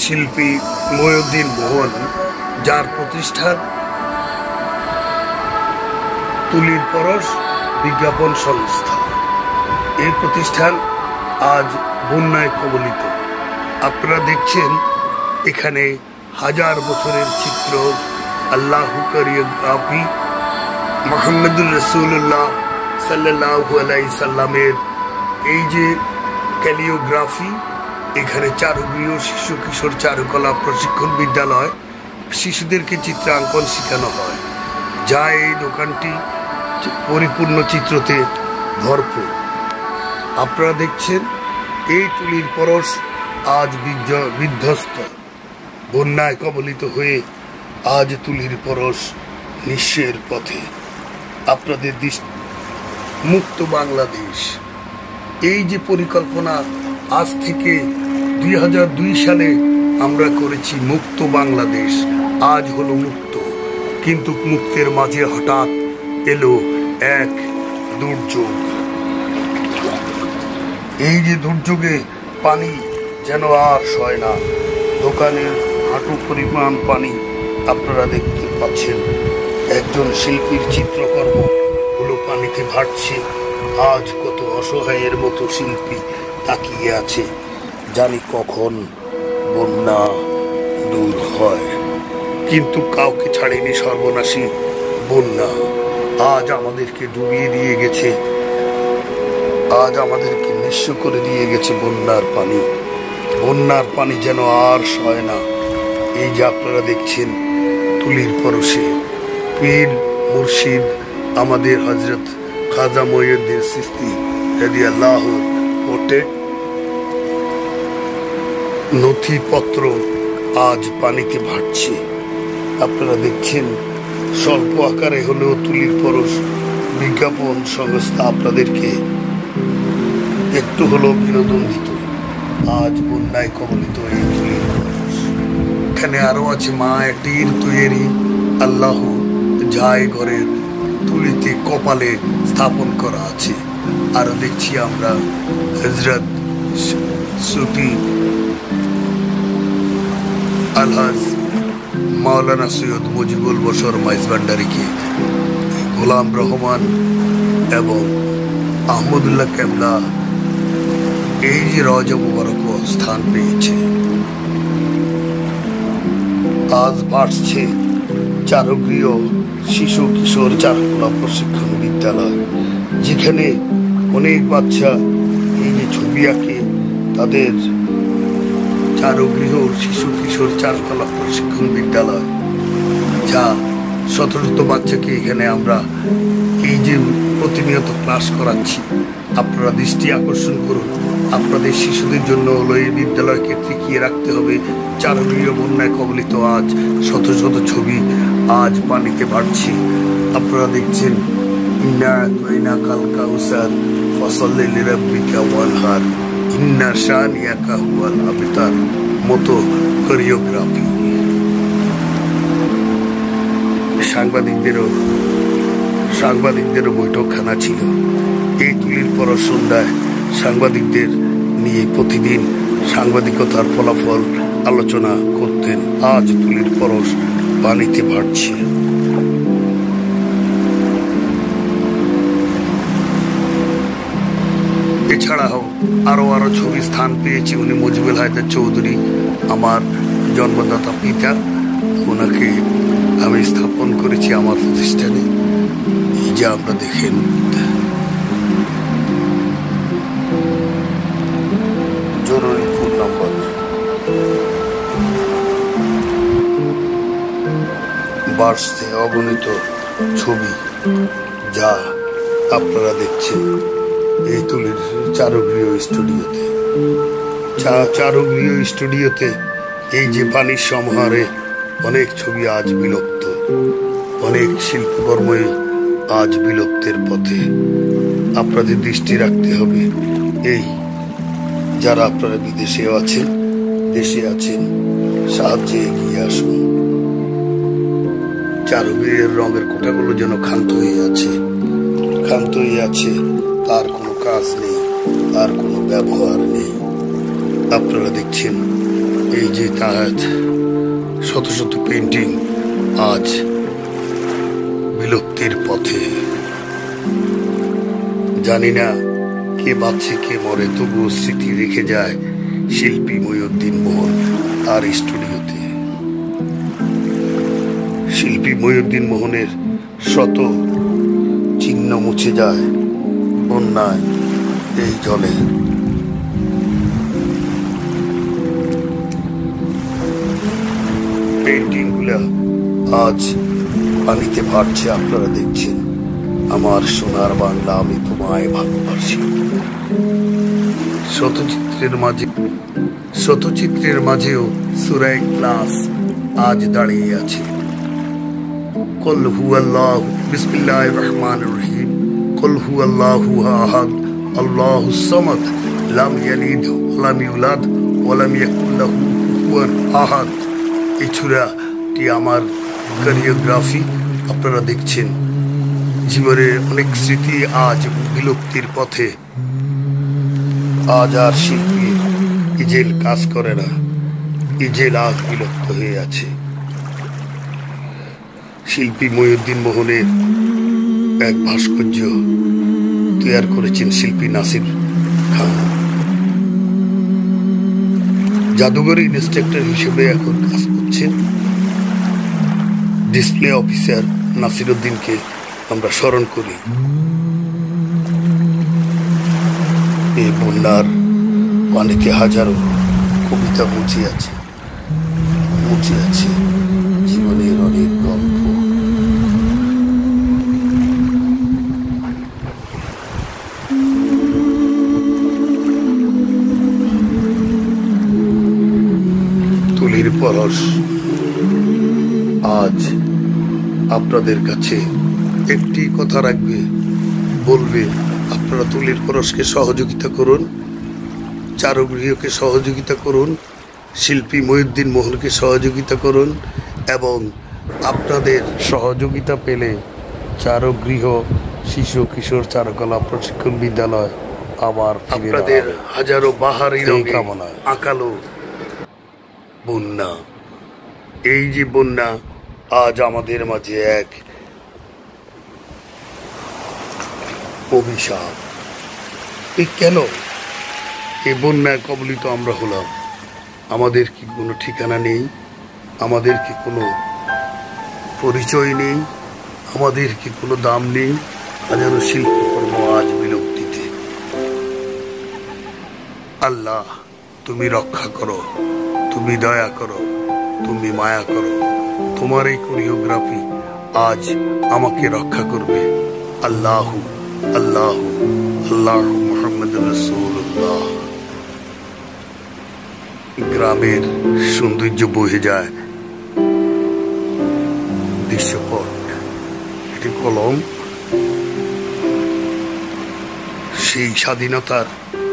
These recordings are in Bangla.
শিল্পী মহিউদ্দিন মোহন, যার প্রতিষ্ঠান তুলির পরশ বিজ্ঞাপন সংস্থা। এই প্রতিষ্ঠান আজ বন্যায় কবলিত। আপনারা দেখছেন এখানে হাজার বছরের চিত্র, আল্লাহু কোরিওগ্রাফি, মুহাম্মদুর রাসূলুল্লাহ সাল্লাল্লাহু আলাইহি সাল্লামের এই যে ক্যালিওগ্রাফি, এখানে চারুগৃহ শিশু কিশোর চারুকলা প্রশিক্ষণ বিদ্যালয়, শিশুদেরকে চিত্রাঙ্কন শেখানো হয়, যা এই দোকানটি পরিপূর্ণ চিত্রতে ভরপুর। আপনারা দেখছেন এই তুলির পরশ আজ বিধ্বস্ত, বন্যায় কবলিত হয়ে আজ তুলির পরশ নিঃস্বের পথে। আপনাদের মুক্ত বাংলাদেশ, এই যে পরিকল্পনা আজ থেকে 2002 সালে আমরা করেছি মুক্ত বাংলাদেশ, আজ হলো মুক্ত। কিন্তু মুক্তের মাঝে হঠাৎ এলো এক দুর্যোগ। এই যে দুর্যোগে পানি যেন আর সয় না, দোকানের হাঁটু পরিমাণ পানি আপনারা দেখতে পাচ্ছেন। একজন শিল্পীর চিত্রকর্ম হলো পানিতে ভাসছে। আজ কত অসহায়ের মতো শিল্পী তাকিয়ে আছে, জানি কখন বন্যা দূর হয়। কিন্তু কাউকে ছাড়েনি সর্বনাশী বন্যা। আজ আমাদেরকে ডুবিয়ে দিয়ে গেছে, আজ আমাদেরকে নিঃস্ব করে দিয়ে গেছে বন্যার পানি। বন্যার পানি যেন আর সয় না। এই যে আপনারা দেখছেন তুলির পরশে পীর মুর্শিদ আমাদের হযরত খাজা মঈনুদ্দিন চিশতি রাদিয়াল্লাহু আনহু নথিপত্র আজ পানিতে ভাসছে। আপনারা দেখছেন স্বল্প আকারে হলেও তুলির পরশ বিজ্ঞাপন সংস্থা আপনাদেরকে একটু হলেও বিনোদন দিত। আজ বন্যায় কবলিত এই তুলির পরশ। এখানে আরো আছে মা একটির তৈরি আল্লাহ, যায় ঘরের তুলিতে কপালে স্থাপন করা আছে। আরো দেখছি আমরা হযরত সুফি আলহাজ মাওলানা সৈয়দ মুজিবুল বশর মাইজভান্ডারীকে, গোলাম রহমান এবং আহমদুল্লাহ কেবলা এই যে রওজা মুবারক স্থান পেয়েছে। আজ বাড়ছে চারুগৃহ শিশু কিশোর চারুকলা প্রশিক্ষণ বিদ্যালয়, যেখানে অনেক বাচ্চা এই যে ছবি আঁকে, তাদের চারুগৃহ শিশু কিশোর চারুকলা প্রশিক্ষণ বিদ্যালয়, যা 17 বাচ্চাকে এখানে আমরা এই যে প্রতিনিয়ত ক্লাস করাচ্ছি। আপনারা দৃষ্টি আকর্ষণ করুন। আপনাদের শিশুদের জন্য হলো এই বিদ্যালয়কে টিকিয়ে রাখতে হবে। চারুগৃহ বন্যায় কবলিত, আজ শত শত ছবি আজ পানিতে ভাসছে। আপনারা দেখছেন ইন্না আতাইনা কাল কাউসার ফাসাল্লি লিরাব্বিকা ওয়ানহার ইন্না শানিয়াকা হুয়াল আবতার মতো কোরিওগ্রাফি। সাংবাদিকদেরও বৈঠকখানা ছিল। এই তুলির পরশ সন্ধ্যায় সাংবাদিকদের নিয়ে প্রতিদিন সাংবাদিকতার ফলাফল আলোচনা করতেন। আজ তুলির পরশ পানিতে ভাসছে। এছাড়াও আরো ছবি স্থান পেয়েছে। উনি মুজিবুল হায়দার চৌধুরী, আমার জন্মদাতা পিতা, ওনাকে আমি স্থাপন করেছি আমার প্রতিষ্ঠানে। এই যে আমরা দেখেন জরুরি ফোন নাম্বার, বার্ষে অগণিত ছবি, যা আপনারা দেখছেন এই তুলির চারুগৃহ স্টুডিওতে। এই যে পানির সমাহারে অনেক ছবি আজ বিলুপ্ত, অনেক শিল্পকর্মই আজ বিলুপ্তের পথে। আপনাদের দৃষ্টি রাখতে হবে। এই যারা আপনারা বিদেশে আছেন, দেশে আছেন, সাহায্যে এগিয়ে আসুন। চারুগৃহের রঙের কোটাগুলো যেন ক্ষান্ত হয়ে আছে, তার কোনো কাজ নেই, তার কোনো ব্যবহার নেই। আপনারা দেখছেন এই যে তার শত শত পেন্টিং আজ বিলুপ্তির পথে। জানি না কে বাঁচে কে মরে, তবুও স্মৃতি রেখে যায় শিল্পী মহিউদ্দিন মোহন তার স্টুডিওতে। শিল্পী মহিউদ্দিন মোহনের শত চিহ্ন মুছে যায় বন্যায় এই জলে। পেন্টিং গুলা আজ পানিতে ভাসছে, আপনারা দেখছেন। আমার সোনার বাংলা, আমি তোমায় ভালোবাসি। শতচিত্রের মাঝেও সূরা ইখলাস আজ দাঁড়িয়ে আছে। কুল হুয়াল্লাহু বিসমিল্লাহির রহমানির রহিম। কুল হুয়াল্লাহু আহাদ আল্লাহুস সামাদ লাম ইয়ালিদ ওয়ালাম ইউলাদ ওয়ালাম ইয়াকুল লাহু কুফুয়ান আহাদ। এই সূরাটি আমার কোরিওগ্রাফি, আপনারা দেখছেন। জীবনের অনেক স্মৃতি আজ বিলুপ্তির পথে। আজ আর শিল্পী ইজেল কাজ করে না, ইজেল আজ বিলুপ্ত হয়ে আছে। শিল্পী মহিউদ্দিন মোহনের এক ভাস্কর্য তৈরি করেছেন শিল্পী নাসির খান। জাদুঘর ইন্সট্রাক্টর হিসেবে এখন কাজ করছেন। ডিসপ্লে অফিসার নাসিরউদ্দিনকে আমরা স্মরণ করি। এই বন্যার পানিতে হাজারো কবিতা মুছে আছে জীবনের অনেক গল্প। তুলির পরশ আজ আপনাদের কাছে একটি কথা বলবে, আপনারা তুলির পরশকে সহযোগিতা করুন, চারুগৃহকে সহযোগিতা করুন, শিল্পী মহিউদ্দিন মোহনকে সহযোগিতা করুন, এবং আপনাদের সহযোগিতা পেলে চারুগৃহ শিশু কিশোর চারুকলা প্রশিক্ষণ বিদ্যালয় আবার আপনাদের হাজারো বাহারি কামনা। আঁকালো বন্যা, এই যে বন্যা আজ আমাদের মাঝে এক অভিশাপ। কেন এই বন্যায় কবলিত আমরা হলাম? আমাদের কি কোনো ঠিকানা নেই? আমাদের কি কোনো পরিচয় নেই? আমাদের কি কোনো দাম নেই? হাজারো শিল্পকর্ম আজ বিলুপ্তিতে। আল্লাহ, তুমি রক্ষা করো, তুমি দয়া করো, তুমি মায়া করো। তোমার এই কোরিওগ্রাফি আজ আমাকে রক্ষা করবে। আল্লাহু আল্লাহু আল্লাহু মুহাম্মাদুর রাসূলুল্লাহ। গ্রামের সৌন্দর্য বহে যায় দৃশ্যপট। এটি কলম, সেই স্বাধীনতার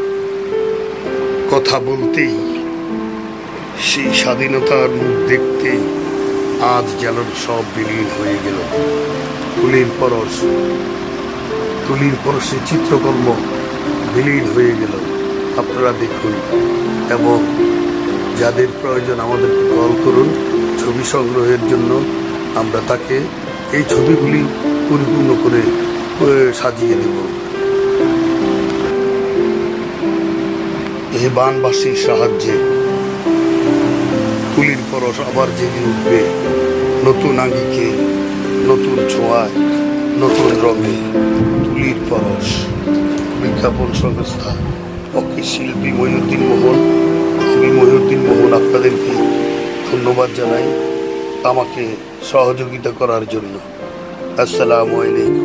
কথা বলতেই, সেই স্বাধীনতার মুখ দেখতেই আজ যেন সব বিলীন হয়ে গেল। তুলির পরশে চিত্রকর্ম বিলীন হয়ে গেল। আপনারা দেখুন, এবং যাদের প্রয়োজন আমাদেরকে কল করুন ছবি সংগ্রহের জন্য। আমরা তাকে এই ছবিগুলি পরিপূর্ণ করে সাজিয়ে দেব। এই বানবাসীর সাহায্যে তুলির পরশ আবার জেগে উঠবে নতুন আঙ্গিকে, নতুন ছোঁয়ায়, নতুন রঙে। তুলির পরশ বিজ্ঞাপন সংস্থা পক্ষে শিল্পী মহিউদ্দিন মোহন, আমি মহিউদ্দিন মোহন আপনাদেরকে ধন্যবাদ জানাই আমাকে সহযোগিতা করার জন্য। আসসালামু আলাইকুম।